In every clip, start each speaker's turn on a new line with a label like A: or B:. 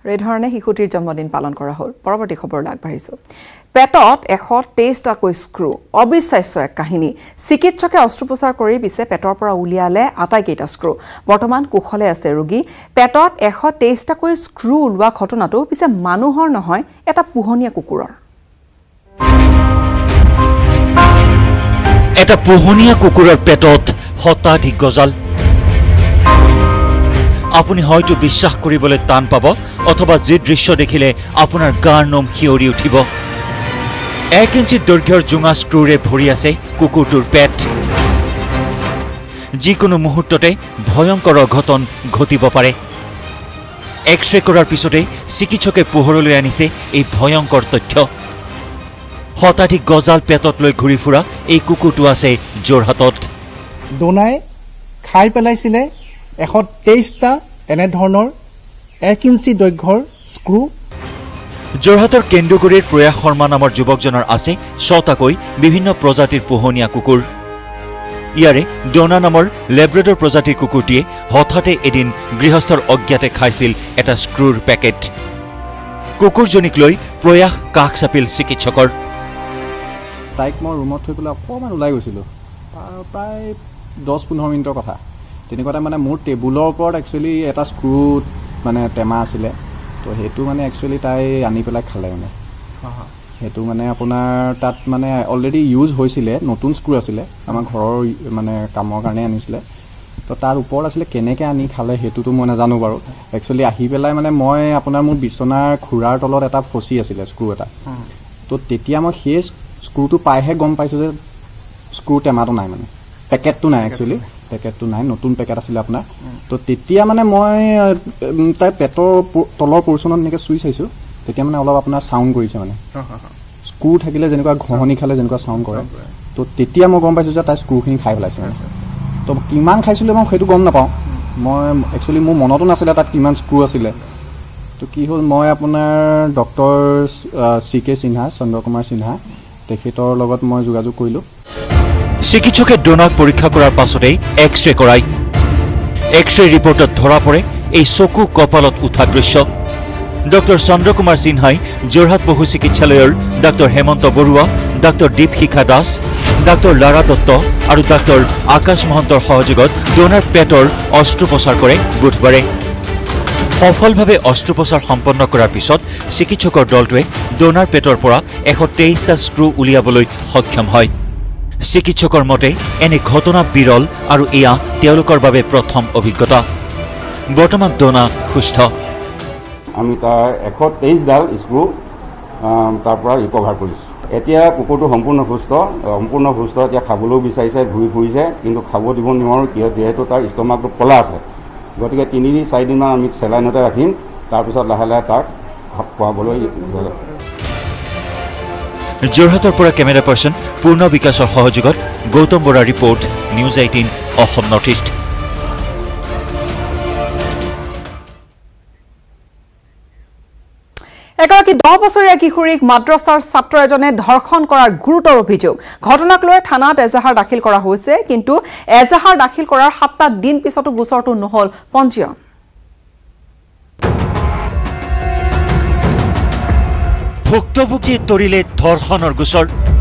A: এই ধৰণে শিশুটিৰ জন্মদিন পালন কৰা হ'ল পৰৱৰ্তী খবৰলৈ আগবাঢ়িছো পেটত 123টাকৈ স্ক্ৰু অবিশ্বাস্য এক কাহিনী চিকিৎসকে অস্ত্ৰোপচাৰ কৰি পিছে পেটৰ পৰা উলিয়ালে আটাইকেইটা স্ক্ৰু বৰ্তমান কুশলে আছে ৰোগী পেটত 123টাকৈ স্ক্ৰু ওলোৱা ঘটনাটো পিছে মানুহৰ নহয় এটা পোহনীয়া কুকুৰৰ
B: এটা পোহনীয়া কুকুৰৰ পেটত শতাধিক গজাল আপুনি হয়তো বিশ্বাস কৰিবলৈ টান পাব অথবা যে দৃশ্য দেখিলে আপোনাৰ গাৰ নোম শিয়ৰি উঠিব 1 ইঞ্চি দৈৰ্ঘ্যৰ জোঙা স্ক্ৰুৰে ভৰি আছে কুকুৰটোৰ পেট যিকোনো মুহূৰ্ততে ভয়ংকৰ অঘটন ঘটিব পাৰে এক্সৰে কৰাৰ পিছতে চিকিৎসকে পোহৰলৈ আনিছে এই ভয়ংকৰ তথ্য শতাধিক গজাল পেটত লৈ ঘূৰি ফুৰা এই কুকুৰটো আছে যোৰহাটত
C: দোনাই খাই পেলাইছিলে 123টা এনে ধৰণৰ 1 ইঞ্চি দৈৰ্ঘ্যৰ স্ক্ৰু
B: যোৰহাটৰ কেন্দুগুৰিৰ প্ৰয়াস শৰ্মা নামৰ যুৱকজনৰ আছে 6টাকৈ বিভিন্ন প্ৰজাতিৰ পোহনীয়া কুকুৰ ইয়াৰে ডোনা নামৰ লেব্ৰাডৰ প্ৰজাতিৰ কুকুৰটিয়ে হঠাতে এদিন গৃহস্থৰ অজ্ঞাতে খাইছিল এটা স্ক্ৰুৰ পেকেট কুকুৰজনীক লৈ প্ৰয়াস কাষ চাপিল চিকিৎসকৰ
D: তাইক মই ৰুমত থৈ পেলাই অকণমান ওলাই গৈছিলোঁ প্ৰায় 10-15 মিনিটৰ কথা তেনেকুৱাতে মানে মোৰ টেবুলৰ ওপৰত একচুৱেলি এটা স্ক্ৰু মানে টেমা আছিলে তো সেইটো মানে একচুৱেলি তাই আনি পেলাই খালে মানে সেইটো মানে আপোনাৰ তাত মানে অলৰেডি ইউজ হৈছিলে নতুন স্ক্ৰু আছিলে আমাৰ ঘৰৰ মানে কামৰ কাৰণে আনিছিলে তো তাৰ ওপৰত আছিলে কেনেকৈ আনি খালে সেইটোতো মই নাজানো বাৰু একচুৱেলি আহি পেলাই মানে মই আপোনাৰ মোৰ বিচনাৰ খুৰাৰ তলত এটা ফচি আছিলে স্ক্ৰু এটা তো তেতিয়া মই সেই স্ক্ৰুটো পাইহে গম পাইছোঁ যে স্ক্ৰু টেমাটো নাই মানে পেকেটটো নাই একচুৱেলি পেকেটটো নাই নতুন পেকেট আছিলে আপোনাৰ তো তেতিয়া মানে মই তাই পেটৰ তলৰ পৰ্চনত এনেকৈ চুই চাইছোঁ তেতিয়া মানে অলপ আপোনাৰ চাউণ্ড কৰিছে মানে স্ক্ৰু থাকিলে যেনেকুৱা ঘঁহনি খালে যেনেকুৱা চাউণ্ড কৰে তো তেতিয়া মই গম পাইছোঁ যে তাই স্ক্ৰুখিনি খাই পেলাইছে মানে তো কিমান খাইছিলোঁ মই সেইটো গম নাপাওঁ মই একচুৱেলি মোৰ মনতো নাছিলে তাত কিমান স্ক্ৰু আছিলে তো কি হ'ল মই আপোনাৰ ডক্টৰ CK সিনহা চন্দ্ৰ কুমাৰ সিনহা তেখেতৰ লগত মই যোগাযোগ কৰিলোঁ
B: চিকিৎসকে ডোনাক পৰীক্ষা কৰাৰ পাছতেই এক্সৰে কৰায় এক্সৰে ৰিপৰ্টত ধৰা পৰে এই চকু কপালত উঠা দৃশ্য ডক্টৰ চন্দ্ৰ কুমাৰ সিনহাই যোৰহাট পশু চিকিৎসালয়ৰ doctor Hemanta Baruah doctor Dipshikha Das doctor Lara Dutta আৰু ডক্টৰ আকাশ মহন্তৰ সহযোগত ডোনাৰ পেটৰ অস্ত্ৰোপচাৰ কৰে বুধবাৰে সফলভাৱে অস্ত্ৰোপচাৰ সম্পন্ন কৰাৰ পিছত চিকিৎসকৰ দলটোৱে ডোনাৰ পেটৰ পৰা 123টা স্ক্ৰু উলিয়াবলৈ সক্ষম হয় চিকিৎসকৰ মতে এনে ঘটনা বিৰল আৰু এয়া তেওঁলোকৰ বাবে প্ৰথম অভিজ্ঞতা বৰ্তমান ডোনা সুস্থ
E: আমি তাৰ 123ডাল স্ক্ৰু তাৰ পৰা ৰিকভাৰ কৰিছোঁ এতিয়া কুকুৰটো সম্পূৰ্ণ সুস্থ এতিয়া খাবলৈও বিচাৰিছে ঘূৰি ফুৰিছে কিন্তু খাব দিব নোৱাৰোঁ যিহেতু তাৰ ষ্টমাকটো ক'লা আছে গতিকে 3-4 দিনমান আমি চেলাইনতে ৰাখিম তাৰপিছত লাহে লাহে তাক খুৱাবলৈ
B: যোৰহাটৰ পৰা কেমেৰা পাৰ্চন পূৰ্ণ বিকাশৰ সহযোগত Gautam Bora report news 18 Assam north east
A: এগৰাকী 10 বছৰীয়া কিশোৰীক মাদ্ৰাছাৰ ছাত্ৰ এজনে ধৰ্ষণ কৰাৰ গুৰুতৰ অভিযোগ ঘটনাক লৈ থানাত এজাহাৰ দাখিল কৰা হৈছে কিন্তু এজাহাৰ দাখিল কৰাৰ 7টা দিন পিছতো গোচৰটো নহল পঞ্জীয়ন
B: ভুক্তভোগীয়ে তৰিলে ধৰ্ষণৰ গোচৰ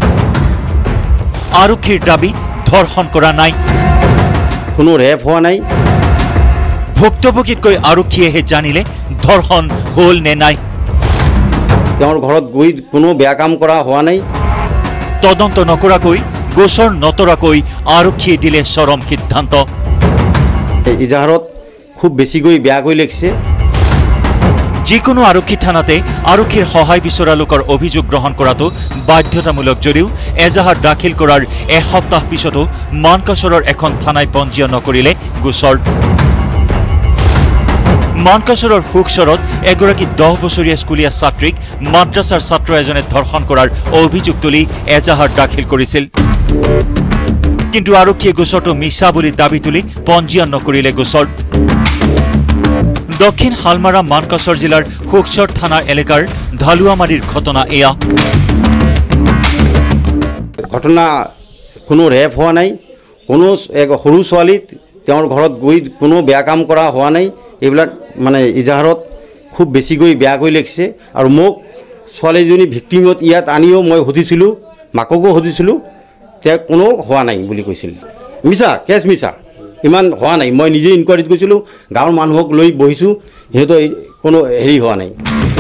B: আৰক্ষীৰ দাবী ধৰ্ষণ কৰা নাই
F: কোনো ৰেপ হোৱা নাই
B: ভুক্তভোগীতকৈ আৰক্ষীয়েহে জানিলে ধৰ্ষণ হ'ল নে নাই
F: তেওঁৰ ঘৰত গৈ কোনো বেয়া কাম কৰা হোৱা নাই
B: তদন্ত নকৰাকৈ গোচৰ নতৰাকৈ আৰক্ষীয়ে দিলে চৰম সিদ্ধান্ত
F: ইজাহাৰত খুব বেছিকৈ বেয়াকৈ লিখিছে
B: যিকোনো আৰক্ষী থানাতে আৰক্ষীৰ সহায় বিচৰা লোকৰ অভিযোগ গ্ৰহণ কৰাটো বাধ্যতামূলক যদিও এজাহাৰ দাখিল কৰাৰ এসপ্তাহ পিছতো মানকাছৰৰ এখন থানাই পঞ্জীয়ন নকৰিলে গোচৰ মানকাছৰৰ ফুকচৰত এগৰাকী 10 বছৰীয়া স্কুলীয়া ছাত্ৰীক মাদ্ৰাছাৰ ছাত্ৰ এজনে ধৰ্ষণ কৰাৰ অভিযোগ তুলি এজাহাৰ দাখিল কৰিছিল কিন্তু আৰক্ষীয়ে গোচৰটো মিছা বুলি দাবী তুলি পঞ্জীয়ন নকৰিলে গোচৰ দক্ষিণ হালমাৰা মানকাছৰ জিলাৰ ফুকচৰ থানা এলেকাৰ ঢালুৱামাৰীৰ ঘটনা এয়া
F: ঘটনা কোনো ৰেপ হোৱা নাই কোনো সৰু ছোৱালী তেওঁৰ ঘৰত গৈ কোনো বেয়া কাম কৰা হোৱা নাই এইবিলাক মানে ইজাহাৰত খুব বেছিকৈ বেয়াকৈ লিখিছে আৰু মোক ছোৱালীজনী ভিক্টিমত ইয়াত আনিও মই সুধিছিলোঁ মাককো সুধিছিলোঁ তেওঁ কোনো হোৱা নাই বুলি কৈছিল মিছা কেছ মিছা ইমান হোৱা নাই মই নিজে ইনকুৱাৰীত গৈছিলোঁ গাঁৱৰ মানুহক লৈ বহিছোঁ সিহঁতৰ কোনো হেৰি হোৱা নাই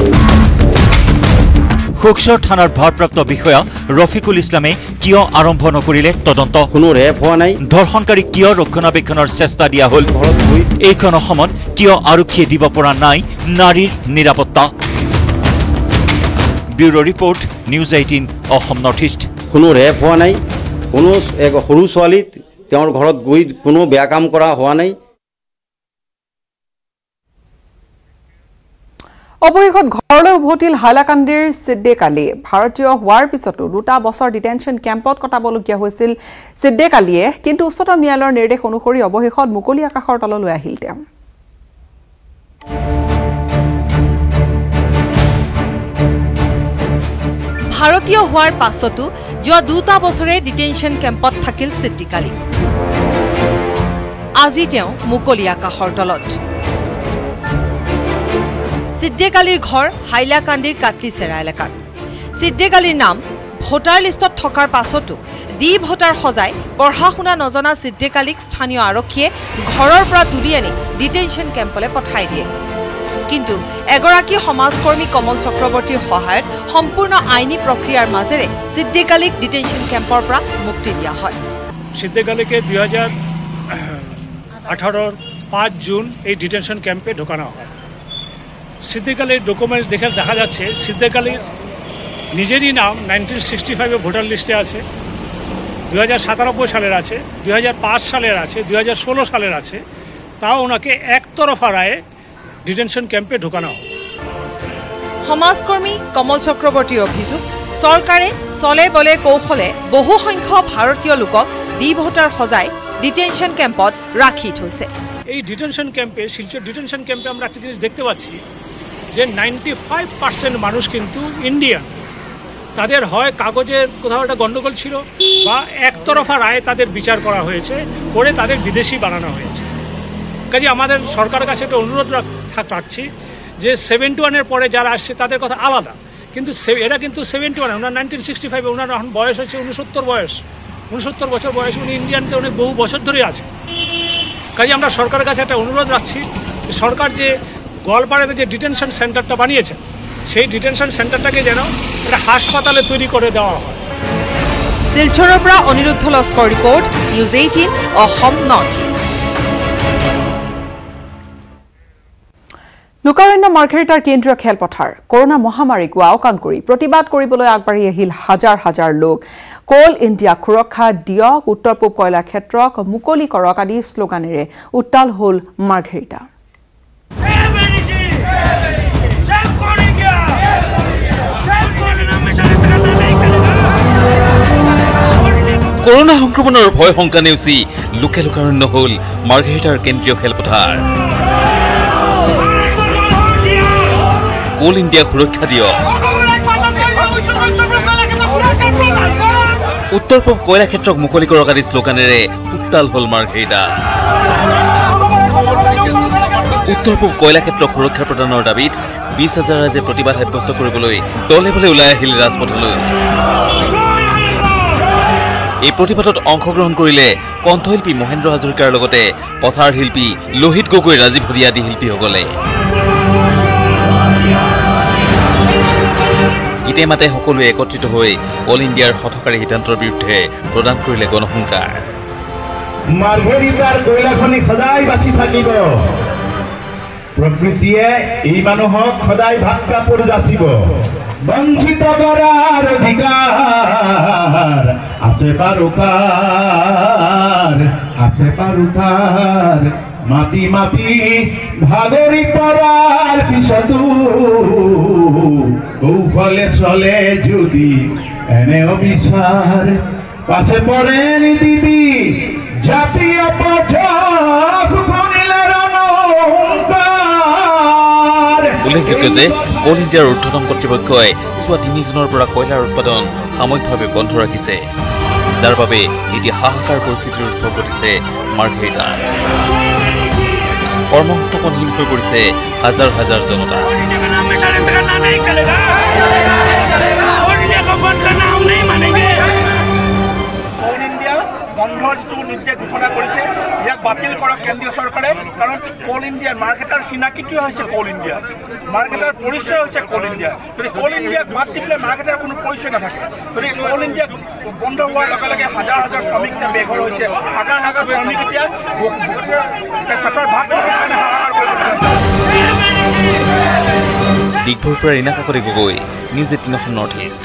B: হুকসৰ থানাৰ ভাৰপ্ৰাপ্ত বিষয়া ৰফিকুল ইছলামে কিয় আৰম্ভ নকৰিলে তদন্ত
F: কোনো ৰেপ হোৱা নাই
B: ধৰ্ষণকাৰীক কিয় ৰক্ষণাবেক্ষণৰ চেষ্টা দিয়া হ'ল এইখন অসমত কিয় আৰক্ষীয়ে দিব পৰা নাই নাৰীৰ নিৰাপত্তা bureau report news 18 Assam north east
F: কোনো ৰেপ হোৱা নাই কোনো সৰু ছোৱালী তেওঁৰ ঘৰত গৈ কোনো বেয়া কাম কৰা হোৱা নাই
A: অৱশেষত ঘৰলৈ উভতিল হাইলাকান্দিৰ সিদ্দিক আলী ভাৰতীয় হোৱাৰ পিছতো 2 বছৰ ডিটেনশ্যন কেম্পত কটাবলগীয়া হৈছিল সিদ্দিক আলীয়ে কিন্তু উচ্চতম ন্যায়ালয়ৰ নিৰ্দেশ অনুসৰি অৱশেষত মুকলি আকাশৰ তললৈ আহিল তেওঁ
G: ভাৰতীয় হোৱাৰ পাছতো যোৱা 2 বছৰে ডিটেনশ্যন কেম্পত থাকিল সিদ্দিক আলী আজি তেওঁ মুকলি আকাশৰ তলত সিদ্দিক আলীৰ ঘৰ হাইলাকান্দিৰ কাটলিচেৰা এলেকাত সিদ্দিক আলীৰ নাম ভোটাৰ লিষ্টত থকাৰ পাছতো ডি ভোটাৰ সজাই পঢ়া শুনা নজনা সিদ্দিক আলীক স্থানীয় আৰক্ষীয়ে ঘৰৰ পৰা তুলি আনি ডিটেনশ্যন কেম্পলৈ পঠাই দিয়ে কিন্তু এগৰাকী সমাজকৰ্মী কমল চক্ৰৱৰ্তীৰ সহায়ত সম্পূৰ্ণ আইনী প্ৰক্ৰিয়াৰ মাজেৰে সিদ্দিক আলীক ডিটেনশ্যন কেম্পৰ পৰা মুক্তি দিয়া হয়
H: সিদ্দিক আলীকে 2018 5 জুন এই ডিটেনশ্যন ক্যাম্পে ঢোকানো হয় সিদ্দিক আলীর ডকুমেন্টস দেখে দেখা যাচ্ছে সিদ্দিক আলীর নিজেরই নাম 1965 ভোটার লিস্টে আছে 2097 সালের আছে 2005 সালের আছে 2016 সালের আছে তাও ওনাকে একতরফা রায়ে ডিটেনশ্যন ক্যাম্পে ঢোকানো হয়
G: সমাজকৰ্মী কমল চক্ৰৱৰ্তীৰ অভিযোগ চৰকাৰে চলে বলে কৌশলে বহু সংখ্যক ভাৰতীয় লোকক ডি ভোটাৰ সজাই ডিটেনশ্যন কেম্পত ৰাখি থৈছে
H: এই ডিটেনশ্যন ক্যাম্পে শিলচর ডিটেনশ্যন ক্যাম্পে আমরা একটা জিনিস দেখতে পাচ্ছি যে 95% মানুষ কিন্তু ইন্ডিয়ান তাদের হয় কাগজের কোথাও একটা গন্ডগোল ছিল বা একতরফা রায়ে তাদের বিচার করা হয়েছে করে তাদের বিদেশি বানানো হয়েছে কাজে আমাদের সরকারের কাছে একটা অনুরোধ রাখছি যে 71 এর পরে যারা আসছে তাদের কথা আলাদা কিন্তু এরা কিন্তু 71 ওনার 1965 ওনার এখন বয়স হচ্ছে 69 বয়স 69 বছর বয়স উনি ইন্ডিয়ানতে অনেক বহু বছর ধরে আছে কাজে আমরা সরকারের কাছে একটা অনুরোধ রাখছি সরকার যে গোয়ালপাড়াতে যে ডিটেনশন সেন্টারটা বানিয়েছে সেই ডিটেনশন সেন্টারটাকে যেন একটা হাসপাতালে তৈরি করে দেওয়া হয়
G: শিলচৰৰ পৰা Aniruddha Laskar report news 18 Assam north east
A: লুকাৰণ্য মাৰ্ঘেৰিটাৰ কেন্দ্ৰীয় খেলপথাৰ কৰোনা মহামাৰীক আওকাণ কৰি প্ৰতিবাদ কৰিবলৈ আগবাঢ়ি আহিল হাজাৰ হাজাৰ লোক কোল ইণ্ডিয়া সুৰক্ষা দিয়ক উত্তৰ পূব কয়লা ক্ষেত্ৰক মুকলি কৰক আদি শ্লোগানেৰে উত্তাল হ'ল মাৰ্ঘেৰিটা
I: কৰোনা সংক্ৰমণৰ ভয় শংকা নেওচি লোকে লোকাৰণ্য হ'ল মাৰ্ঘেৰিটাৰ কেন্দ্ৰীয় খেলপথাৰ কোল ইণ্ডিয়া সুৰক্ষা দিয়ক উত্তৰ পূব কয়লা ক্ষেত্ৰক মুকলি কৰক আদি শ্লোগানেৰে উত্তাল হ'ল মাৰ্ঘেৰিটা উত্তৰ পূব কয়লা ক্ষেত্ৰক সুৰক্ষা প্ৰদানৰ দাবীত 20,000 ৰাইজে প্ৰতিবাদ সাব্যস্ত কৰিবলৈ দলে বলে ওলাই আহিল ৰাজপথলৈ এই প্ৰতিবাদত অংশগ্ৰহণ কৰিলে কণ্ঠশিল্পী মহেন্দ্ৰ হাজৰিকাৰ লগতে পথাৰ শিল্পী লোহিত গগৈ ৰাজীৱ হৰি আদি শিল্পীসকলে গীতে মাতে সকলোৱে একত্ৰিত হৈ অল ইণ্ডিয়াৰ হঠকাৰী সিদ্ধান্তৰ বিৰুদ্ধে প্ৰদান কৰিলে গণসংকাৰ
J: মাৰ্ঘেৰিটাৰ কয়লাখনি সদায় বাচি থাকিব প্ৰকৃতিয়ে এই মানুহক সদায় ভাত কাপোৰ যাচিব বঞ্চিত কৰাৰ অধিকাৰ আছে বাৰুকাৰ মাটি মাটি ভাগৰি পৰাৰ পিছতো কৌশলে চলে যদি এনে অবিচাৰ পাছে পৰে নিদিবি জাতীয় পথক শুনিলে
I: উল্লেখযোগ্য যে কোল ইণ্ডিয়াৰ ঊৰ্ধ্বতন কৰ্তৃপক্ষই যোৱা 3 জুনৰ পৰা কয়লাৰ উৎপাদন সাময়িকভাৱে বন্ধ ৰাখিছে যাৰ বাবে এতিয়া হাহাকাৰ পৰিস্থিতিৰ উদ্ভৱ ঘটিছে মাৰ্ঘেৰিটাত কৰ্মসংস্থাপনহীন হৈ পৰিছে হাজাৰ হাজাৰ জনতা।
K: বন্ধৰ যিটো নিৰ্দেশ ঘোষণা কৰিছে ইয়াক বাতিল কৰক কেন্দ্ৰীয় চৰকাৰে, কাৰণ কোল ইণ্ডিয়াৰ মাৰ্কেটৰ চিনাকিটোৱে হৈছে কোল ইণ্ডিয়া, মাৰ্কেটৰ পৰিচয় হৈছে কোল ইণ্ডিয়া। যদি কোল ইণ্ডিয়াক বাদ দি পেলাই মাৰ্কেটৰ কোনো পৰিচয় নাথাকে, গতিকে কোল ইণ্ডিয়া বন্ধ হোৱাৰ লগে লগে হাজাৰ হাজাৰ শ্ৰমিক এতিয়া বেঘৰ হৈছে, হাজাৰ হাজাৰ শ্ৰমিক এতিয়া পেটৰ ভাত কাৰণে হাহাকাৰ কৰিব।
I: দিগভৈৰ পৰা Rina Kakati Gogoi, news 18 north east.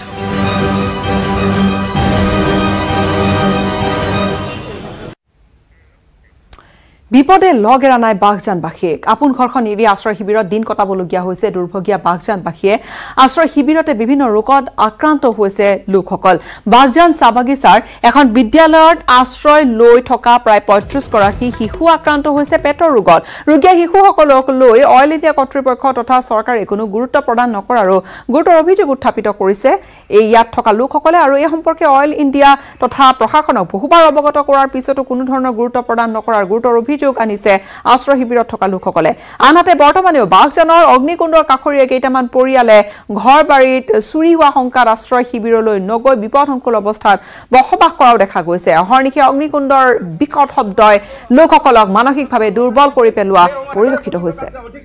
A: বিপদে লগ এৰা নাই বাঘজানবাসীক। আপোন ঘৰখন এৰি আশ্ৰয় শিবিৰত দিন কটাবলগীয়া হৈছে দুৰ্ভগীয়া বাঘজানবাসীয়ে। আশ্ৰয় শিবিৰতে বিভিন্ন ৰোগত আক্ৰান্ত হৈছে লোকসকল। বাঘজান চাহ বাগিচাৰ এখন বিদ্যালয়ত আশ্ৰয় লৈ থকা প্ৰায় ৩৫ গৰাকী শিশু আক্ৰান্ত হৈছে পেটৰ ৰোগত। ৰোগীয়া শিশুসকলক লৈ অইল ইণ্ডিয়া কৰ্তৃপক্ষ তথা চৰকাৰে কোনো গুৰুত্ব প্ৰদান নকৰাৰো গুৰুতৰ অভিযোগ উত্থাপিত কৰিছে ইয়াত থকা লোকসকলে। আৰু এই সম্পৰ্কে অইল ইণ্ডিয়া তথা প্ৰশাসনক বহুবাৰ অৱগত কৰাৰ পিছতো কোনো ধৰণৰ গুৰুত্ব প্ৰদান নকৰাৰ গুৰুতৰ অভিযোগ আনিছে আশ্ৰয় শিবিৰত থকা লোকসকলে। আনহাতে বৰ্তমানেও বাঘজানৰ অগ্নিকুণ্ডৰ কাষৰীয়া কেইটামান পৰিয়ালে ঘৰ বাৰীত চুৰি হোৱা শংকাত আশ্ৰয় শিবিৰলৈ নগৈ বিপদসংকুল অৱস্থাত বসবাস কৰাও দেখা গৈছে। অহৰ্নিশে অগ্নিকুণ্ডৰ বিকট শব্দই লোকসকলক মানসিকভাৱে দুৰ্বল কৰি পেলোৱা পৰিলক্ষিত হৈছে।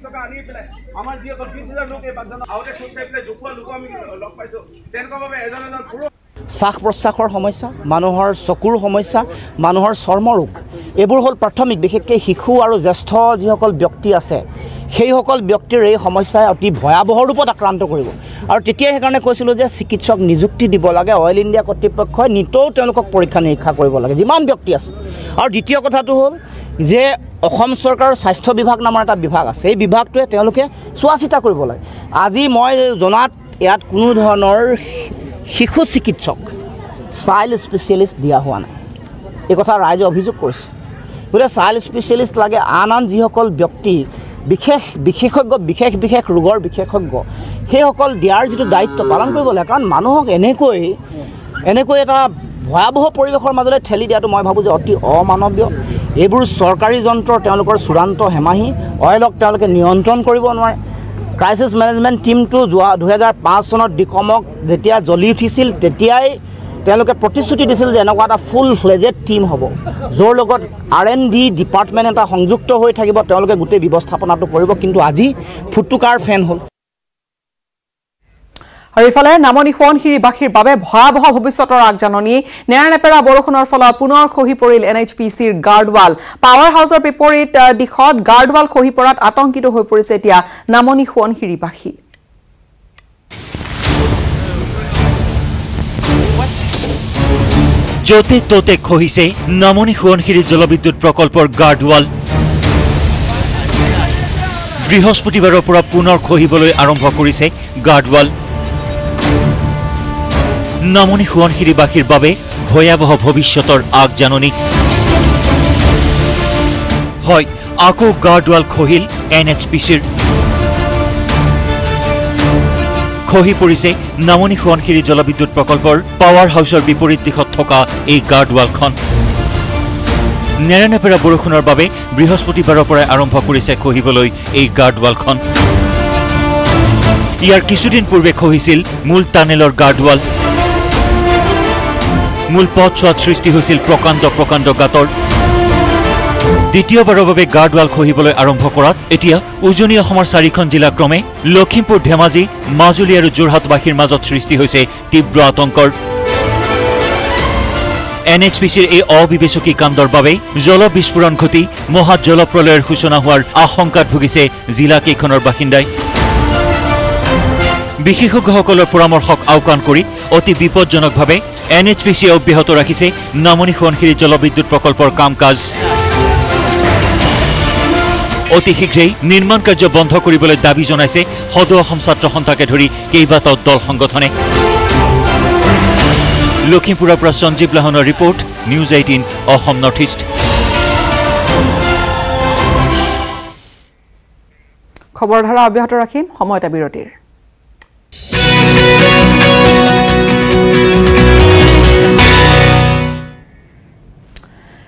L: শ্বাস প্ৰশ্বাসৰ সমস্যা, মানুহৰ চকুৰ সমস্যা, মানুহৰ চৰ্মৰোগ, এইবোৰ হ'ল প্ৰাথমিক। বিশেষকৈ শিশু আৰু জ্যেষ্ঠ যিসকল ব্যক্তি আছে সেইসকল ব্যক্তিৰ এই সমস্যাই অতি ভয়াৱহ ৰূপত আক্ৰান্ত কৰিব। আৰু তেতিয়াই সেইকাৰণে কৈছিলোঁ যে চিকিৎসক নিযুক্তি দিব লাগে। অইল ইণ্ডিয়া কৰ্তৃপক্ষই নিতৌ তেওঁলোকক পৰীক্ষা নিৰীক্ষা কৰিব লাগে যিমান ব্যক্তি আছে। আৰু দ্বিতীয় কথাটো হ'ল যে অসম চৰকাৰৰ স্বাস্থ্য বিভাগ নামৰ এটা বিভাগ আছে, এই বিভাগটোৱে তেওঁলোকে চোৱা চিতা কৰিব লাগে। আজি মই জনাত ইয়াত কোনো ধৰণৰ শিশু চিকিৎসক চাইল্ড স্পেচিয়েলিষ্ট দিয়া হোৱা নাই, এই কথা ৰাইজে অভিযোগ কৰিছে। গতিকে চাইল্ড স্পেচিয়েলিষ্ট লাগে। আন আন যিসকল ব্যক্তি বিশেষজ্ঞ বিশেষ ৰোগৰ বিশেষজ্ঞ সেইসকল দিয়াৰ যিটো দায়িত্ব পালন কৰিব লাগে। কাৰণ মানুহক এনেকৈ এটা ভয়াৱহ পৰিৱেশৰ মাজলৈ ঠেলি দিয়াটো মই ভাবোঁ যে অতি অমানৱীয়। এইবোৰ চৰকাৰী যন্ত্ৰৰ তেওঁলোকৰ চূড়ান্ত হেমাহি। অইলক তেওঁলোকে নিয়ন্ত্ৰণ কৰিব নোৱাৰে। ক্ৰাইচিছ মেনেজমেণ্ট টিমটো 2005 চনত ডিকমক যেতিয়া জ্বলি উঠিছিল তেতিয়াই তেওঁলোকে প্ৰতিশ্ৰুতি দিছিল যে এনেকুৱা এটা ফুল ফ্লেজেড টিম হ'ব, য'ৰ লগত R&D ডিপাৰ্টমেণ্ট এটা সংযুক্ত হৈ থাকিব, তেওঁলোকে গোটেই ব্যৱস্থাপনাটো কৰিব। কিন্তু আজি ফুটুকাৰ ফেন হ'ল।
A: আৰু ইফালে নামনি সোৱণশিৰিবাসীৰ বাবে ভয়াৱহ ভৱিষ্যতৰ আগজাননী। নেৰানেপেৰা বৰষুণৰ ফলত পুনৰ খহি পৰিল NHPCৰ গাৰ্ডৱাল। পাৱাৰ হাউচৰ বিপৰীত দিশত গাৰ্ডৱাল খহি পৰাত আতংকিত হৈ পৰিছে এতিয়া নামনি সোৱণশিৰিবাসী।
B: য'তে ত'তে খহিছে নামনি সোৱণশিৰি জলবিদ্যুৎ প্ৰকল্পৰ গাৰ্ডৱাল। বৃহস্পতিবাৰৰ পৰা পুনৰ খহিবলৈ আৰম্ভ কৰিছে গাৰ্ডৱাল। নামনি সোৱণশিৰিবাসীৰ বাবে ভয়াৱহ ভৱিষ্যতৰ আগজাননী। হয়, আকৌ গাৰ্ডৱাল খহিল NHPCৰ। খহি পৰিছে নামনি সোৱণশিৰি জলবিদ্যুৎ প্ৰকল্পৰ পাৱাৰ হাউচৰ বিপৰীত দিশত থকা এই গাৰ্ডৱালখন। নেৰানেপেৰা বৰষুণৰ বাবে বৃহস্পতিবাৰৰ পৰাই আৰম্ভ কৰিছে খহিবলৈ এই গাৰ্ডৱালখন। ইয়াৰ কিছুদিন পূৰ্বে খহিছিল মূল টানেলৰ গাৰ্ডৱাল। মূল পথছোৱাত সৃষ্টি হৈছিল প্ৰকাণ্ড গাঁতৰ। দ্বিতীয়বাৰৰ বাবে গাৰ্ডৱাল খহিবলৈ আৰম্ভ কৰাত এতিয়া উজনি অসমৰ 4খন জিলা ক্ৰমে লখিমপুৰ, ধেমাজি, মাজুলী আৰু যোৰহাটবাসীৰ মাজত সৃষ্টি হৈছে তীব্ৰ আতংকৰ। NHPCৰ এই অবিবেচকী কাণ্ডৰ বাবে জল বিস্ফোৰণ ঘটি মহা জলপ্ৰলয়ৰ সূচনা হোৱাৰ আশংকাত ভুগিছে জিলাকেইখনৰ বাসিন্দাই। বিশেষজ্ঞসকলৰ পৰামৰ্শক আওকাণ কৰি অতি বিপদজনকভাৱে NHPCয়ে অব্যাহত ৰাখিছে নামনি সোৱণশিৰি জলবিদ্যুৎ প্ৰকল্পৰ কাম কাজ। অতি শীঘ্ৰেই নিৰ্মাণ কাৰ্য বন্ধ কৰিবলৈ দাবী জনাইছে সদৌ অসম ছাত্ৰ সন্থাকে ধৰি কেইবাটাও দল সংগঠনে। লখিমপুৰৰ পৰা সঞ্জীৱ লাহনৰ report, news 18 Assam north east.
A: খবৰ ধাৰা অব্যাহত ৰাখিম সময় এটা বিৰতিৰ।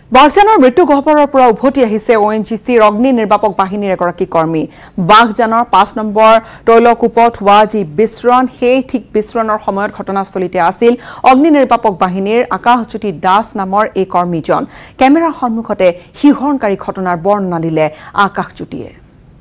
A: বাঘজানৰ মৃত্যু গহ্বৰৰ পৰা উভতি আহিছে ONGCৰ অগ্নি নিৰ্বাপক বাহিনীৰ এগৰাকী কৰ্মী বাঘজানৰ ৫ নম্বৰ তৈলকূপত হোৱা যি বিস্ফোৰণ সেই ঠিক বিস্ফোৰণৰ সময়ত ঘটনাস্থলীতে আছিল অগ্নি নিৰ্বাপক বাহিনীৰ আকাশজ্যোতি দাস নামৰ এই কৰ্মীজন কেমেৰাৰ সন্মুখতে শিহৰণকাৰী ঘটনাৰ বৰ্ণনা দিলে আকাশজ্যোতিয়ে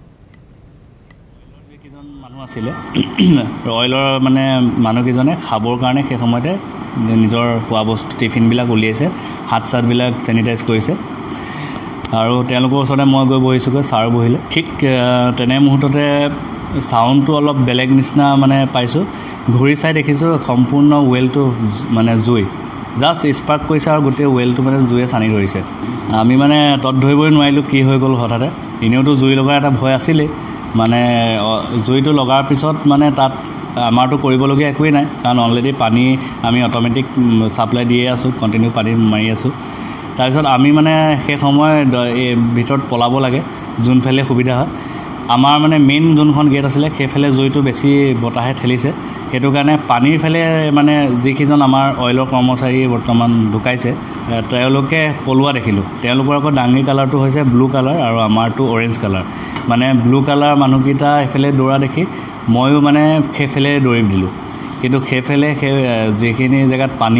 M: আছিলে অইলৰ মানে মানুহকেইজনে খাবৰ কাৰণে সেই সময়তে নিজৰ খোৱা বস্তু টিফিনবিলাক উলিয়াইছে হাত চাতবিলাক চেনিটাইজ কৰিছে আৰু তেওঁলোকৰ ওচৰতে মই গৈ বহিছোগৈ ছাৰ বহিলে ঠিক তেনে মুহূৰ্ততে চাউণ্ডটো অলপ বেলেগ নিচিনা মানে পাইছোঁ ঘূৰি চাই দেখিছোঁ সম্পূৰ্ণ ৱেলটো মানে জুই জাষ্ট স্পাৰ্ক কৰিছে আৰু গোটেই ৱেলটো মানে জুয়ে চানি ধৰিছে আমি মানে তত ধৰিবই নোৱাৰিলোঁ কি হৈ গ'ল হঠাতে এনেওতো জুই লগা এটা ভয় আছিলেই মানে জুইটো লগাৰ পিছত মানে তাত আমাৰতো কৰিবলগীয়া একোৱেই নাই কাৰণ অলৰেডি পানী আমি অট'মেটিক ছাপ্লাই দিয়ে আছোঁ কণ্টিনিউ পানী মাৰি আছোঁ তাৰপিছত আমি মানে সেই সময় ভিতৰত পলাব লাগে যোনফালে সুবিধা হয় আমাৰ মানে মেইন যোনখন গেট আছিলে সেইফালে জুইটো বেছি বতাহে ঠেলিছে সেইটো কাৰণে পানীৰ ফালে মানে যিকেইজন আমাৰ অইলৰ কৰ্মচাৰী বৰ্তমান ঢুকাইছে তেওঁলোকে পলোৱা দেখিলোঁ তেওঁলোকৰ আকৌ ডাঙৰি কালাৰটো হৈছে ব্লু কালাৰ আৰু আমাৰটো অৰেঞ্জ কালাৰ মানে ব্লু কালাৰ মানুহকেইটা এইফালে দৌৰা দেখি ময়ো মানে সেইফালে দৌৰি দিলোঁ কিন্তু সেইফালে সেই যিখিনি জেগাত পানী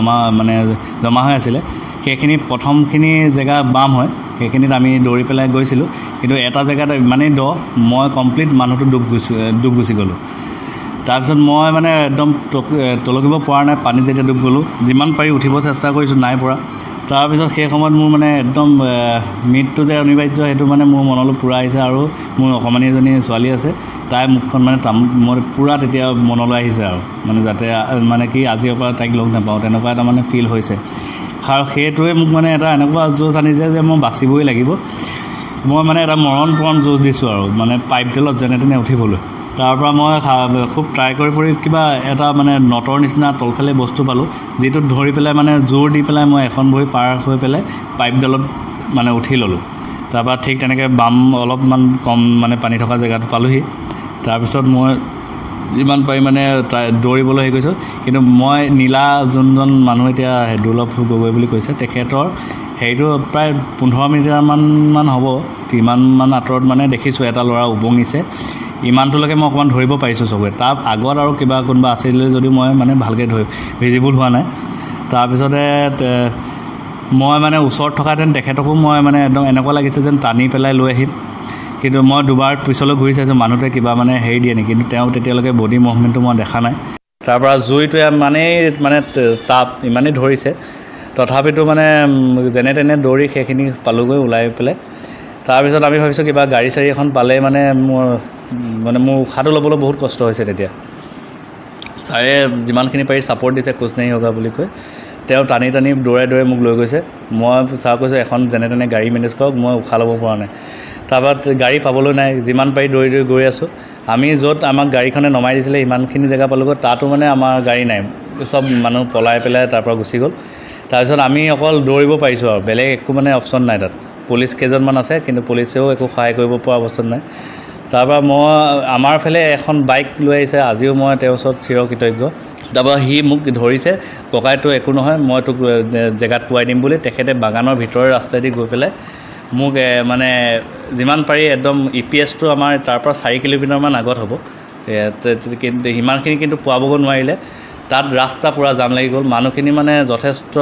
M: জমা হৈ আছিলে সেইখিনি প্ৰথমখিনি জেগা বাম হয় সেইখিনিত আমি দৌৰি পেলাই গৈছিলোঁ কিন্তু এটা জেগাত ইমানেই দ মই কমপ্লিট মানুহটো ডুব গুচি গ'লোঁ তাৰপিছত মই মানে একদম তলকিব পৰা নাই পানীত যেতিয়া ডুব গ'লোঁ যিমান পাৰি উঠিব চেষ্টা কৰিছোঁ নাই পৰা তাৰপিছত সেই সময়ত মোৰ মানে একদম মৃত্যু যে অনিবাৰ্য সেইটো মানে মোৰ মনলৈ পূৰা আহিছে আৰু মোৰ অকণমানি এজনী ছোৱালী আছে তাইৰ মুখখন মানে মই পূৰা তেতিয়া মনলৈ আহিছে আৰু মানে যাতে মানে কি আজিৰ পৰা তাইক লগ নাপাওঁ তেনেকুৱা এটা মানে ফিল হৈছে আৰু সেইটোৱে মোক মানে এটা এনেকুৱা যুঁজ আনিছে যে মই বাচিবই লাগিব মই মানে এটা মৰণপণ যুঁজ দিছোঁ আৰু মানে পাইপডালত যেনে তেনে উঠিবলৈ তাৰপৰা মই খুব ট্ৰাই কৰি কিবা এটা মানে নটৰ নিচিনা তলফালে বস্তু পালোঁ যিটোত ধৰি পেলাই মানে জোৰ দি পেলাই মই এখন ভৰি পাৰ হৈ পেলাই পাইপডালত মানে উঠি ল'লোঁ তাৰপৰা ঠিক তেনেকৈ বাম অলপমান কম মানে পানী থকা জেগাটো পালোঁহি তাৰপিছত মই যিমান পাৰি মানে দৌৰিবলৈ হেৰি কৰিছোঁ কিন্তু মই নীলা যোনজন মানুহ এতিয়া দুৰ্লভ গগৈ বুলি কৈছে তেখেতৰ হেৰিটো প্ৰায় 15 মিটাৰমান হ'ব ইমানমান আঁতৰত মানে দেখিছোঁ এটা ল'ৰা উপঙিছে ইমানটোলৈকে মই অকণমান ধৰিব পাৰিছোঁ চকুৰে তাৰ আগত আৰু কিবা কোনোবা আছিলে যদি মই মানে ভালকৈ ভিজিবল হোৱা নাই তাৰপিছতে মই মানে ওচৰত থকাহেঁতেন তেখেতকো মই মানে একদম এনেকুৱা লাগিছে যেন টানি পেলাই লৈ আহিম কিন্তু মই দুবাৰ পিছলৈ ঘূৰি চাইছোঁ মানুহটোৱে কিবা মানে হেৰি দিয়ে নেকি কিন্তু তেওঁ তেতিয়ালৈকে বডি মুভমেণ্টটো মই দেখা নাই তাৰপৰা জুইটোৱে মানে তাপ ইমানেই ধৰিছে তথাপিতো মানে যেনে তেনে দৌৰি সেইখিনি পালোগৈ ওলাই পেলাই তাৰপিছত আমি ভাবিছোঁ কিবা গাড়ী চাৰি এখন পালে মানে মোৰ উশাহটো ল'বলৈ বহুত কষ্ট হৈছে তেতিয়া ছাৰে যিমানখিনি পাৰি ছাপৰ্ট দিছে কুছ নেহি হোগা বুলি কৈ তেওঁ টানি দৌৰাই মোক লৈ গৈছে মই ছাৰক কৈছোঁ এখন যেনে তেনে গাড়ী মেনেজ কৰক মই উশাহ ল'ব পৰা নাই তাৰপৰা গাড়ী পাবলৈ নাই যিমান পাৰি দৌৰি গৈ আছোঁ আমি য'ত আমাক গাড়ীখনে নমাই দিছিলে ইমানখিনি জেগা পালোগৈ তাতো মানে আমাৰ গাড়ী নাই চব মানুহ পলাই পেলাই তাৰপৰা গুচি গ'ল তাৰপিছত আমি অকল দৌৰিব পাৰিছোঁ আৰু বেলেগ একো মানে অপশ্যন নাই তাত পুলিচ কেইজনমান আছে কিন্তু পুলিচেও একো সহায় কৰিব পৰা অৱস্থাত নাই তাৰপৰা মই আমাৰ ফালে এখন বাইক লৈ আহিছে আজিও মই তেওঁৰ ওচৰত চিৰকৃতজ্ঞ তাৰপৰা সি মোক ধৰিছে ককাইতো একো নহয় মই তোক জেগাত পোৱাই দিম বুলি তেখেতে বাগানৰ ভিতৰৰ ৰাস্তাইদি গৈ পেলাই মোক মানে যিমান পাৰি একদম EPSটো আমাৰ তাৰপৰা 4 কিলোমিটাৰমান আগত হ'ব কিন্তু সিমানখিনি কিন্তু পোৱাবগৈ নোৱাৰিলে তাত ৰাস্তা পূৰা জাম লাগি গ'ল মানুহখিনি মানে যথেষ্ট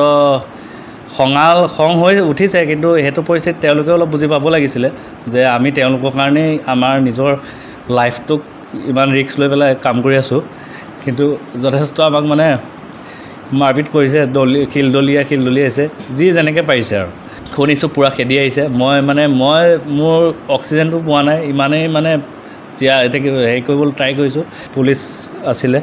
M: খং হৈ উঠিছে কিন্তু সেইটো পৰিস্থিতিত তেওঁলোকে অলপ বুজি পাব লাগিছিলে যে আমি তেওঁলোকৰ কাৰণেই আমাৰ নিজৰ লাইফটোক ইমান ৰিস্ক লৈ পেলাই কাম কৰি আছোঁ কিন্তু যথেষ্ট আমাক মানে মাৰপিট কৰিছে শিলদলিয়াইছে যি যেনেকৈ পাৰিছে আৰু শুনিছোঁ পূৰা খেদি আহিছে মই মোৰ অক্সিজেনটো পোৱা নাই ইমানেই মানে হেৰি কৰিবলৈ ট্ৰাই কৰিছোঁ পুলিচ আছিলে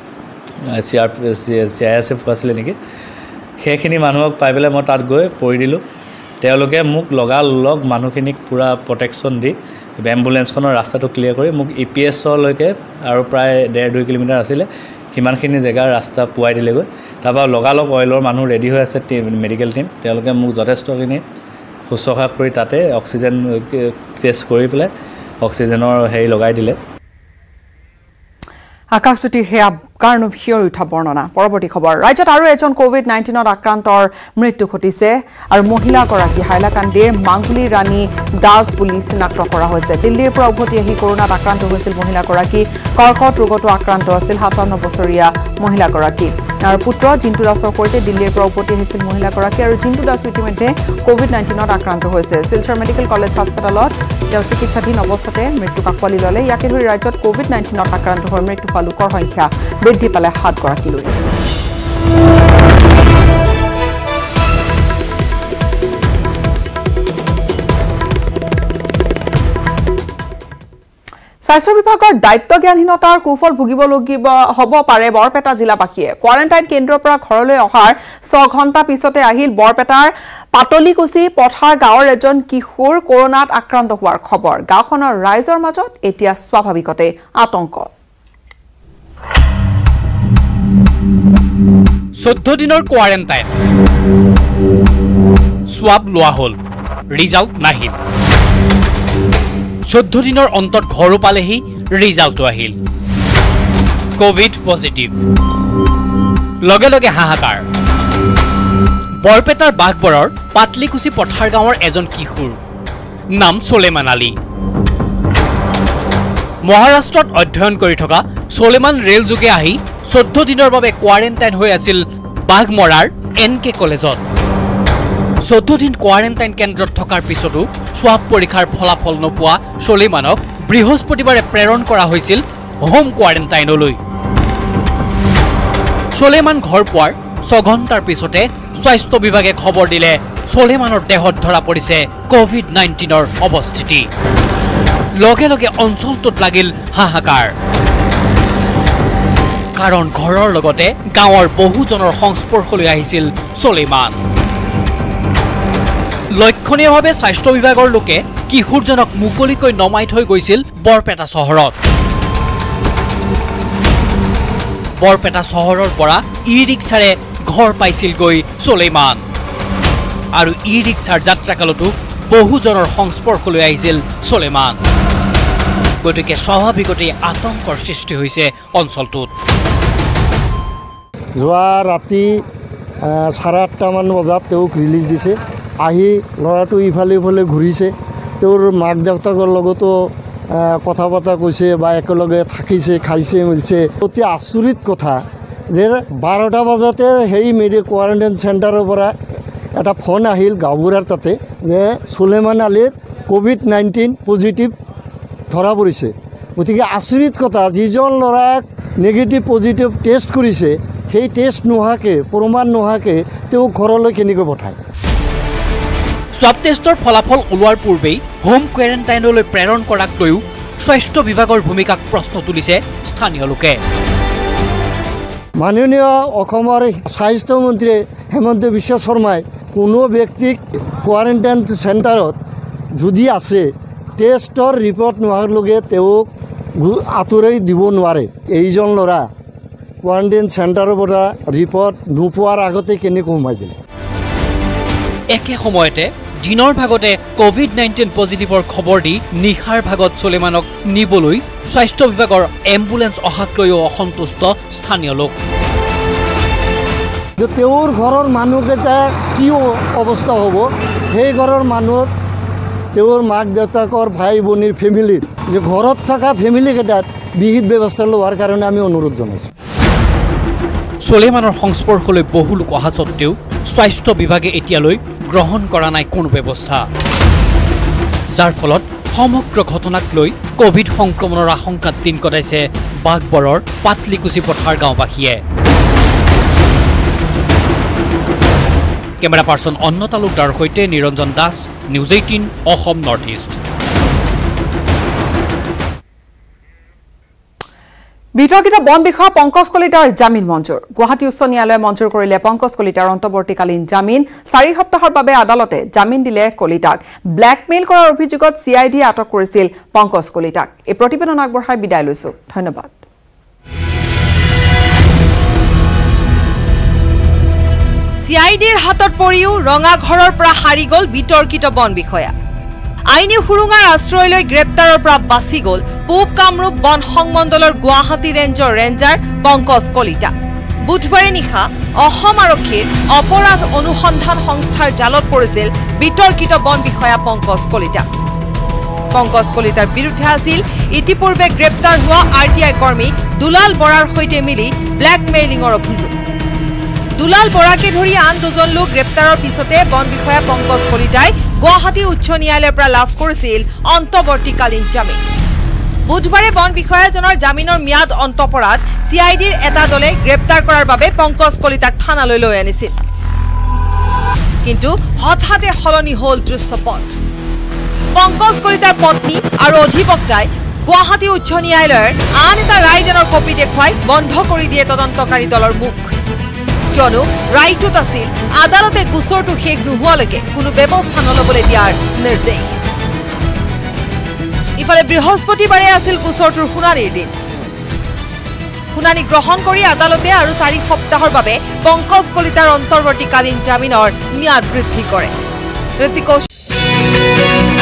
M: CISF আছিলে নেকি সেইখিনি মানুহক পাই পেলাই মই তাত গৈ পৰি দিলোঁ তেওঁলোকে মোক লগালগ মানুহখিনিক পূৰা প্ৰটেকশ্যন দি এম্বুলেঞ্চখনৰ ৰাস্তাটো ক্লিয়াৰ কৰি মোক EPSলৈকে আৰু প্ৰায় 1.5-2 কিলোমিটাৰ আছিলে সিমানখিনি জেগাৰ ৰাস্তা পোৱাই দিলেগৈ তাৰপৰা লগালগ অইলৰ মানুহ ৰেডি হৈ আছে মেডিকেল টিম তেওঁলোকে মোক যথেষ্টখিনি শুশ্ৰূষা কৰি তাতে অক্সিজেন টেষ্ট কৰি পেলাই অক্সিজেনৰ হেৰি লগাই দিলে
A: আকাশজ্যোতিৰ সেয়া কাৰণ হিয়ৰ উঠা বৰ্ণনা পৰৱৰ্তী খবৰ ৰাজ্যত আৰু এজন কোভিড-19ত আক্ৰান্তৰ মৃত্যু ঘটিছে আৰু মহিলাগৰাকী হাইলাকান্দিৰ মাংগুলি ৰাণী দাস বুলি চিনাক্ত কৰা হৈছে দিল্লীৰ পৰা উভতি আহি কৰোনাত আক্ৰান্ত হৈছিল মহিলাগৰাকী কৰ্কট ৰোগতো আক্ৰান্ত আছিল 57 বছৰীয়া মহিলাগৰাকী আৰু পুত্ৰ জিন্তু দাসৰ সৈতে দিল্লীৰ পৰা উভতি আহিছিল মহিলাগৰাকী আৰু জিন্তু দাস ইতিমধ্যে কোভিড-19ত আক্ৰান্ত হৈছে শিলচৰ মেডিকেল কলেজ হাস্পতালত তেওঁ চিকিৎসাধীন অৱস্থাতে মৃত্যুক আঁকোৱালি ল'লে ইয়াকে ধৰি ৰাজ্যত কোভিড-19ত আক্ৰান্ত হৈ মৃত্যু হোৱা লোকৰ সংখ্যা বৃদ্ধি পালে 7 গৰাকীলৈ স্বাস্থ্য বিভাগৰ দায়িত্ব জ্ঞানহীনতাৰ কুফল ভুগিবলগীব হ'ব পাৰে বৰপেটা জিলাবাসীয়ে কোৱাৰেণ্টাইন কেন্দ্ৰৰ পৰা ঘৰলৈ অহাৰ 6 ঘণ্টা পিছতে আহিল বৰপেটাৰ পাতলিকুছি পথাৰ গাঁৱৰ এজন কিশোৰ কৰোনাত আক্ৰান্ত হোৱাৰ খবৰ গাঁওখনৰ ৰাইজৰ মাজত এতিয়া স্বাভাৱিকতে আতংক
N: 14 দিনৰ কোৱাৰেণ্টাইন সোৱাব লোৱা হ'ল ৰিজাল্ট নাহিল 14 দিনৰ অন্তত ঘৰো পালেহি ৰিজাল্টটো আহিল কোভিড পজিটিভ লগে লগে হাহাকাৰ বৰপেটাৰ বাঘবৰৰ পাতলিকুছি পথাৰ গাঁৱৰ এজন কিশোৰ নাম সোলেমান আলী মহাৰাষ্ট্ৰত অধ্যয়ন কৰি থকা সোলেমান ৰেল যোগে আহি 14 দিনৰ বাবে কোৱাৰেণ্টাইন হৈ আছিল বাঘমৰাৰ এনকে কলেজত 14 দিন কোৱাৰেণ্টাইন কেন্দ্ৰত থকাৰ পিছতো সোৱাব পৰীক্ষাৰ ফলাফল নোপোৱা সোলেমানক বৃহস্পতিবাৰে প্ৰেৰণ কৰা হৈছিল হোম কোৱাৰেণ্টাইনলৈ সোলেমান ঘৰ পোৱাৰ 6 ঘণ্টাৰ পিছতে স্বাস্থ্য বিভাগে খবৰ দিলে সোলেমানৰ দেহত ধৰা পৰিছে কোভিড-19ৰ অৱস্থিতি লগে লগে অঞ্চলটোত লাগিল হাহাকাৰ কাৰণ ঘৰৰ লগতে গাঁৱৰ বহুজনৰ সংস্পৰ্শলৈ আহিছিল সোলেমান লক্ষণীয়ভাৱে স্বাস্থ্য বিভাগৰ লোকে কিশোৰজনক মুকলিকৈ নমাই থৈ গৈছিল বৰপেটা চহৰত বৰপেটা চহৰৰ পৰা ই-ৰিক্সাৰে ঘৰ পাইছিল গৈ সোলেমান আৰু ই-ৰিক্সাৰ যাত্ৰাকালতো বহুজনৰ সংস্পৰ্শলৈ আহিছিল সোলেমান গতিকে স্বাভাৱিকতে আতংকৰ সৃষ্টি হৈছে অঞ্চলটোত
O: যোৱা ৰাতি 8:30 মান বজাত তেওঁক ৰিলিজ দিছে আহি ল'ৰাটো ইফালে ইফালে ঘূৰিছে তেওঁৰ মাক দেউতাকৰ লগতো কথা বতৰা কৈছে বা একেলগে থাকিছে খাইছে মিলছে অতি আচৰিত কথা যে 12টা বজাতে সেই কোৱাৰেণ্টাইন চেণ্টাৰৰ পৰা এটা ফোন আহিল গাঁওবুঢ়াৰ তাতে যে সোলেমান আলীৰ কোভিড-19 পজিটিভ ধৰা পৰিছে গতিকে আচৰিত কথা যিজন ল'ৰাক নেগেটিভ পজিটিভ টেষ্ট কৰিছে সেই টেষ্ট নোহোৱাকৈ প্ৰমাণ নোহোৱাকৈ তেওঁ ঘৰলৈ কেনেকৈ পঠায়
N: স্বাব টেষ্টৰ ফলাফল ওলোৱাৰ পূৰ্বেই হোম কোৱাৰেণ্টাইনলৈ প্ৰেৰণ কৰাক লৈও স্বাস্থ্য বিভাগৰ ভূমিকাক প্ৰশ্ন তুলিছে স্থানীয় লোকে
O: মাননীয় অসমৰ স্বাস্থ্যমন্ত্ৰী হেমন্ত বিশ্ব শৰ্মাই কোনো ব্যক্তিক কোৱাৰেণ্টাইন চেণ্টাৰত যদি আছে টেষ্টৰ ৰিপৰ্ট নোহোৱাৰ লগে তেওঁক আঁতৰাই দিব নোৱাৰে এইজন ল'ৰা কোৱাৰেণ্টাইন চেণ্টাৰৰ পৰা ৰিপৰ্ট নোপোৱাৰ আগতে কেনেকৈ সোমাই দিলে
N: একে সময়তে দিনৰ ভাগতে কোভিড-19 পজিটিভৰ খবৰ দি নিশাৰ ভাগত সোলেমানক নিবলৈ স্বাস্থ্য বিভাগৰ এম্বুলেন্স অহাক লৈও অসন্তুষ্ট স্থানীয় লোক
O: তেওঁৰ ঘৰৰ মানুহকেইটা কি অৱস্থা হ'ব সেই ঘৰৰ মানুহ তেওঁৰ মাক দেউতাকৰ ভাই ভনীৰ ফেমিলিৰ যে ঘৰত থকা ফেমিলিকেইটাত বিহিত ব্যৱস্থা লোৱাৰ কাৰণে আমি অনুৰোধ জনাইছোঁ
N: সোলেমানৰ সংস্পৰ্শলৈ বহু লোক অহা স্বত্তেও স্বাস্থ্য বিভাগে এতিয়ালৈ গ্ৰহণ কৰা নাই কোনো ব্যৱস্থা যাৰ ফলত সমগ্ৰ ঘটনাক লৈ কোভিড সংক্ৰমণৰ আশংকাত দিন কটাইছে বাঘবৰৰ পাতলিকুছি পথাৰ গাঁওবাসীয়ে কেমেৰা পাৰ্চন অন্ন তালুকদাৰৰ সৈতে Niranjan Das news 18 Assam north east
A: বিতৰ্কিত বন বিষয়া পংকজ কলিতাৰ জামিন মঞ্জুৰ গুৱাহাটী উচ্চ ন্যায়ালয়ে মঞ্জুৰ কৰিলে পংকজ কলিতাৰ অন্তৱৰ্তীকালীন জামিন 4 সপ্তাহৰ বাবে আদালতে জামিন দিলে কলিতাক ব্লেকমেইল কৰাৰ অভিযোগত CID আটক কৰিছিল পংকজ কলিতাক এই প্ৰতিবেদন আগবঢ়াই বিদায় লৈছো ধন্যবাদ
G: CIDৰ হাতত পৰিও ৰঙা ঘৰৰ পৰা হাৰি গল বিতৰ্কিত বন বিষয়া আইনী সুৰুঙাৰ আশ্ৰয়লৈ গ্ৰেপ্তাৰৰ পৰা বাচি গ'ল পূব কামৰূপ বন সংমণ্ডলৰ গুৱাহাটী ৰেঞ্জৰ ৰেঞ্জাৰ পংকজ কলিতা। বুধবাৰে নিশা অসম আৰক্ষীৰ অপৰাধ অনুসন্ধান সংস্থাৰ জালত পৰিছিল বিতৰ্কিত বন বিষয়া পংকজ কলিতা। পংকজ কলিতাৰ বিৰুদ্ধে আছিল ইতিপূৰ্বে গ্ৰেপ্তাৰ হোৱা RTI কৰ্মী দুলাল বৰাৰ সৈতে মিলি ব্লেকমেইলিঙৰ অভিযোগ। দুলাল বৰাকে ধৰি আন দুজন লোক গ্ৰেপ্তাৰৰ পিছতে বন বিষয়া পংকজ কলিতাই গুৱাহাটী উচ্চ ন্যায়ালয়ৰ পৰা লাভ কৰিছিল অন্তৱৰ্তীকালীন জামিন। বুধবাৰে বন বিষয়াজনৰ জামিনৰ ম্যাদ অন্ত পৰাত CIDৰ এটা দলে গ্ৰেপ্তাৰ কৰাৰ বাবে পংকজ কলিতাক থানালৈ লৈ আনিছিল। কিন্তু হঠাতে সলনি হ'ল দৃশ্যপট। পংকজ কলিতাৰ পত্নী আৰু অধিবক্তাই গুৱাহাটী উচ্চ ন্যায়ালয়ৰ আন এটা ৰায়দানৰ কপি দেখুৱাই বন্ধ কৰি দিয়ে তদন্তকাৰী দলৰ মুখ। কিয়নো ৰায়টোত আছিল আদালতে গোচৰটো শেষ নোহোৱালৈকে কোনো ব্যৱস্থা নলবলৈ দিয়াৰ নিৰ্দেশ। ইফালে বৃহস্পতিবাৰে আছিল গোচৰটোৰ শুনানিৰ দিন। শুনানি গ্ৰহণ কৰি আদালতে আৰু 4 সপ্তাহৰ বাবে পংকজ কলিতাৰ অন্তৰ্বৰ্তীকালীন জামিনৰ ম্যাদ বৃদ্ধি কৰে। ঋতিক